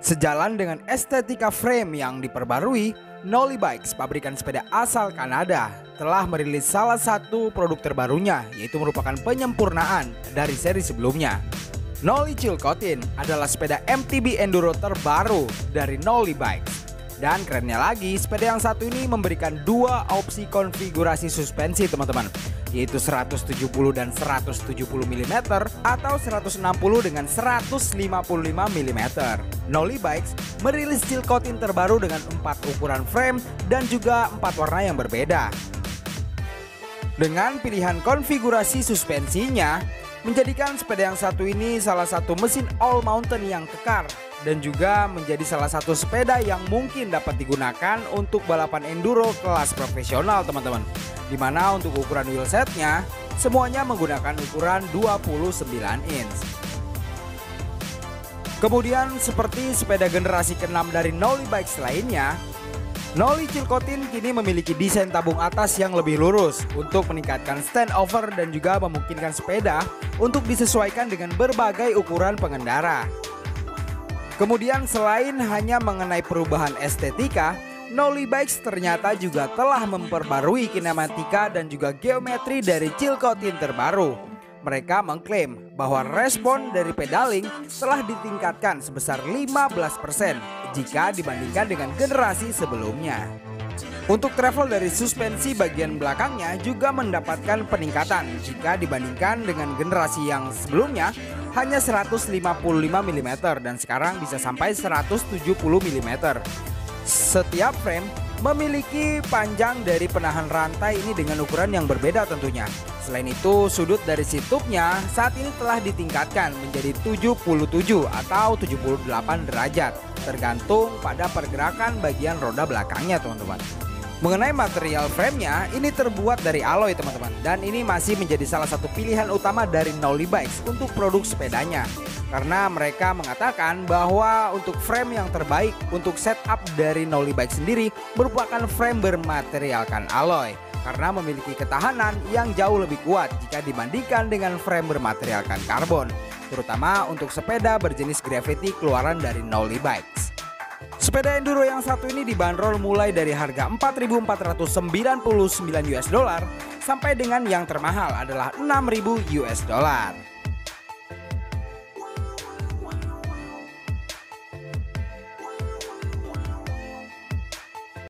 Sejalan dengan estetika frame yang diperbarui, Nolly Bikes, pabrikan sepeda asal Kanada, telah merilis salah satu produk terbarunya, yaitu merupakan penyempurnaan dari seri sebelumnya. Nolly Chilcotin adalah sepeda MTB Enduro terbaru dari Nolly Bikes. Dan kerennya lagi, sepeda yang satu ini memberikan dua opsi konfigurasi suspensi teman-teman, yaitu 170 dan 170 mm atau 160 dengan 155 mm. Nolly Bikes merilis Chilcotin terbaru dengan 4 ukuran frame dan juga 4 warna yang berbeda. Dengan pilihan konfigurasi suspensinya, menjadikan sepeda yang satu ini salah satu mesin all mountain yang kekar dan juga menjadi salah satu sepeda yang mungkin dapat digunakan untuk balapan enduro kelas profesional teman-teman. Dimana untuk ukuran wheelsetnya semuanya menggunakan ukuran 29 inch. Kemudian seperti sepeda generasi ke-6 dari Nolly Bikes lainnya, Nolly Chilcotin kini memiliki desain tabung atas yang lebih lurus untuk meningkatkan standover dan juga memungkinkan sepeda untuk disesuaikan dengan berbagai ukuran pengendara. Kemudian selain hanya mengenai perubahan estetika, Nolly Bikes ternyata juga telah memperbarui kinematika dan juga geometri dari Chilcotin terbaru. Mereka mengklaim bahwa respon dari pedaling telah ditingkatkan sebesar 15% jika dibandingkan dengan generasi sebelumnya. Untuk travel dari suspensi bagian belakangnya juga mendapatkan peningkatan jika dibandingkan dengan generasi yang sebelumnya hanya 155 mm dan sekarang bisa sampai 170 mm. Setiap frame memiliki panjang dari penahan rantai ini dengan ukuran yang berbeda tentunya. Selain itu, sudut dari situpnya saat ini telah ditingkatkan menjadi 77 atau 78 derajat, tergantung pada pergerakan bagian roda belakangnya teman-teman. Mengenai material framenya, ini terbuat dari alloy teman-teman, dan ini masih menjadi salah satu pilihan utama dari Nolly Bikes untuk produk sepedanya, karena mereka mengatakan bahwa untuk frame yang terbaik untuk setup dari Nolly Bikes sendiri merupakan frame bermaterialkan alloy, karena memiliki ketahanan yang jauh lebih kuat jika dibandingkan dengan frame bermaterialkan karbon, terutama untuk sepeda berjenis gravity keluaran dari Nolly Bikes. Sepeda enduro yang satu ini dibanderol mulai dari harga 4.499 US dollar sampai dengan yang termahal adalah 6.000 US dollar.